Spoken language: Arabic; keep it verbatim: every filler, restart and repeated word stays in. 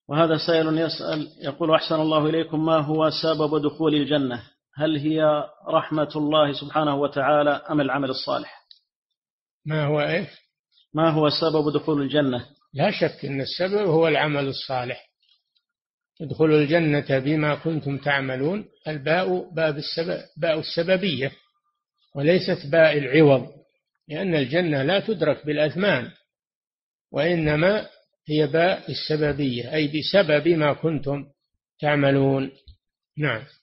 وهذا سائل يسأل يقول: أحسن الله إليكم، ما هو سبب دخول الجنة؟ هل هي رحمة الله سبحانه وتعالى أم العمل الصالح؟ ما هو إيه؟ ما هو سبب دخول الجنة؟ لا شك أن السبب هو العمل الصالح. ادخلوا الجنة بما كنتم تعملون. الباء باب السبب، باء السببية وليست باء العوض، لأن الجنة لا تدرك بالأثمان، وإنما هي باء السببية، أي بسبب ما كنتم تعملون. نعم.